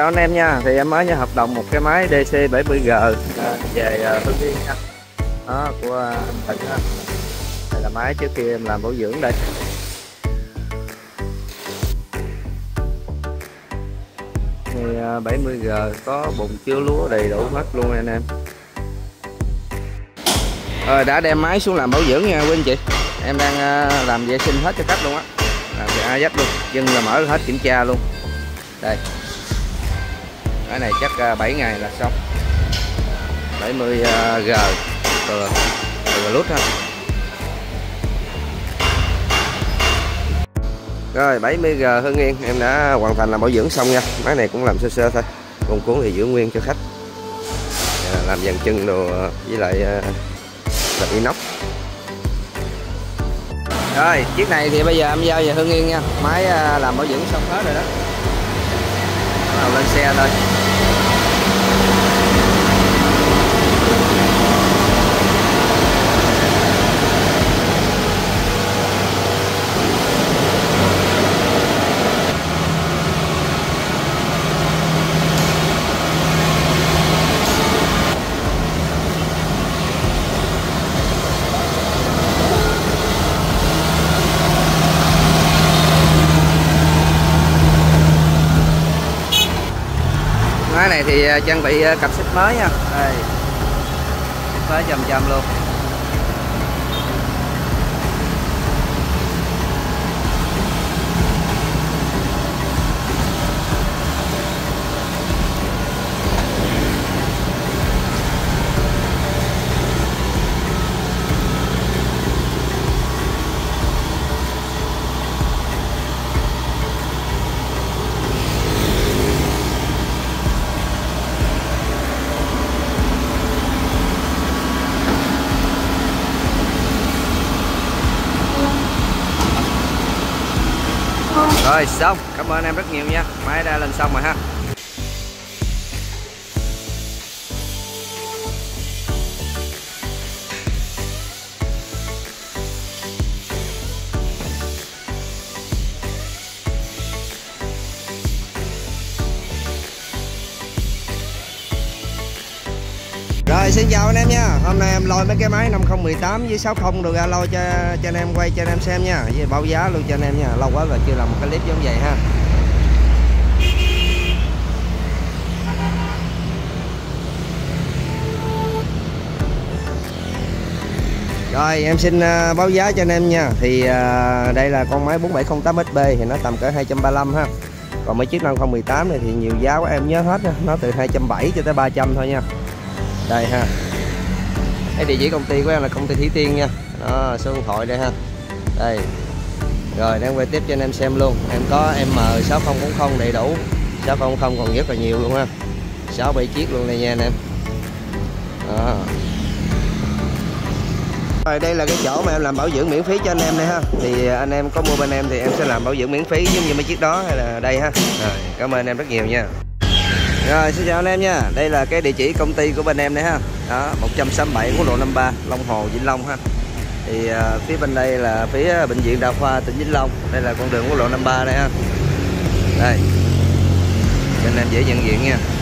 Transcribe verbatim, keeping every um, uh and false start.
Chào anh em nha, thì em mới nhận hợp đồng một cái máy D C bảy mươi G về Hưng Yên nha. Đó, của anh Thịnh ha. Đây là máy trước kia em làm bảo dưỡng đây. Thì bảy mươi G có bồn chứa lúa đầy đủ hết luôn anh em. Rồi đã đem máy xuống làm bảo dưỡng nha quý anh chị. Em đang làm vệ sinh hết cho khách luôn á. Làm về A Z luôn, nhưng là mở hết kiểm tra luôn. Đây. Cái này chắc bảy ngày là xong. bảy mươi G từ từ lút ha. Rồi bảy mươi G Hưng Yên em đã hoàn thành làm bảo dưỡng xong nha. Máy này cũng làm sơ sơ thôi. Còn cuốn thì giữ nguyên cho khách. Làm dàn chân đồ với lại làm inox. Rồi chiếc này thì bây giờ em giao về Hưng Yên nha. Máy làm bảo dưỡng xong hết rồi đó. Bắt đầu lên xe thôi. Máy này thì trang bị cặp xích mới nha. Đây. Xích mới chầm chầm luôn. Rồi xong, cảm ơn em rất nhiều nha. Máy đã lên xong rồi ha. Rồi xin chào anh em nha. Hôm nay em lôi mấy cái máy năm không một tám với sáu không đồ ra lôi cho cho anh em quay cho anh em xem nha. Với báo giá luôn cho anh em nha. Lâu quá rồi chưa làm một cái clip giống vậy ha. Rồi em xin uh, báo giá cho anh em nha. Thì uh, đây là con máy bốn bảy không tám S B thì nó tầm cỡ hai trăm ba mươi lăm ha. Còn mấy chiếc năm không một tám này thì nhiều giá của em nhớ hết ha. Nó từ hai trăm bảy mươi cho tới ba trăm thôi nha. Đây ha. Cái địa chỉ công ty của em là công ty Thủy Tiên nha. Đó, số điện thoại đây ha. Đây. Rồi đang quay tiếp cho anh em xem luôn. Em có M sáu không bốn không đầy đủ. sáu không không còn rất là nhiều luôn ha. sáu bảy chiếc luôn đây nha anh em. Đó. Rồi đây là cái chỗ mà em làm bảo dưỡng miễn phí cho anh em đây ha. Thì anh em có mua bên em thì em sẽ làm bảo dưỡng miễn phí giống như mấy chiếc đó hay là đây ha. Rồi, cảm ơn anh em rất nhiều nha. Rồi xin chào anh em nha. Đây là cái địa chỉ công ty của bên em đây ha. Đó, một trăm sáu mươi bảy quốc lộ năm mươi ba, Long Hồ, Vĩnh Long ha. Thì uh, phía bên đây là phía bệnh viện Đa khoa tỉnh Vĩnh Long. Đây là con đường quốc lộ năm mươi ba đây ha. Đây. Cho anh em dễ nhận diện nha.